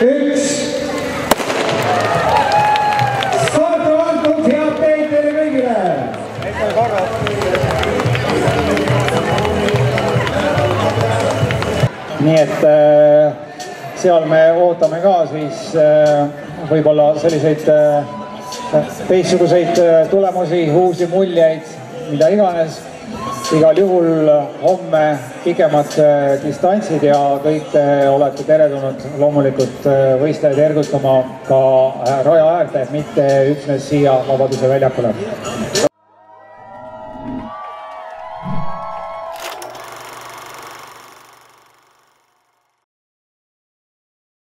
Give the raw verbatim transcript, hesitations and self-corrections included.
üks. Start on antud, head teid teile kõigile! Nii et seal me ootame ka siis võib-olla selliseid teistsuguseid tulemusi, uusi muljeid, mida iganes. Igal juhul homme pikemad distantsid ja kõik te olete teretulnud loomulikult võistlejaid ergutama ka raja äärde, mitte üksnes siia Vabaduse väljakule.